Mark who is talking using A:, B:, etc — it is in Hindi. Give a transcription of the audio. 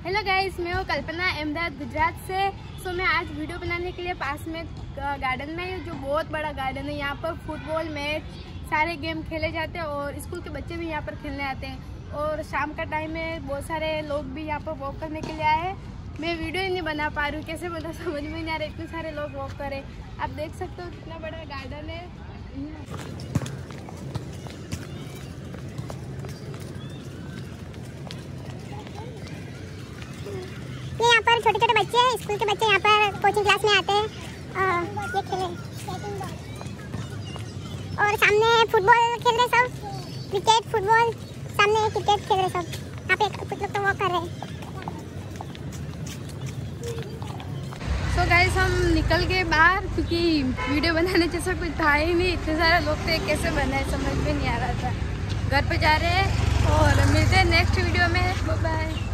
A: हेलो गाइस, मैं हूँ कल्पना अहमदाबाद गुजरात से। सो मैं आज वीडियो बनाने के लिए पास में गार्डन में, जो बहुत बड़ा गार्डन है, यहाँ पर फुटबॉल मैच सारे गेम खेले जाते हैं और स्कूल के बच्चे भी यहाँ पर खेलने आते हैं। और शाम का टाइम है, बहुत सारे लोग भी यहाँ पर वॉक करने के लिए आए हैं। मैं वीडियो ही नहीं बना पा रही हूँ, कैसे बता समझ में नहीं आ रहा, इतने सारे लोग वॉक करें। आप देख सकते हो कितना बड़ा गार्डन है।
B: ये यहाँ पर छोटे छोटे बच्चे हैं, स्कूल के बच्चे यहाँ पर कोचिंग क्लास में आते हैं। ये खेले और सामने फुटबॉल खेल रहे सब, क्रिकेट फुटबॉल, सामने क्रिकेट खेल रहे सब। यहाँ पे कुछ लोग तो वॉक कर रहे हैं।
A: सो गाइस, हम निकल गए बाहर क्योंकि वीडियो बनाने जैसा कुछ था ही नहीं। इतने सारे लोग थे, कैसे बनाए समझ में नहीं आ रहा था। घर पे जा रहे हैं और मिलते हैं नेक्स्ट वीडियो में। Bye bye.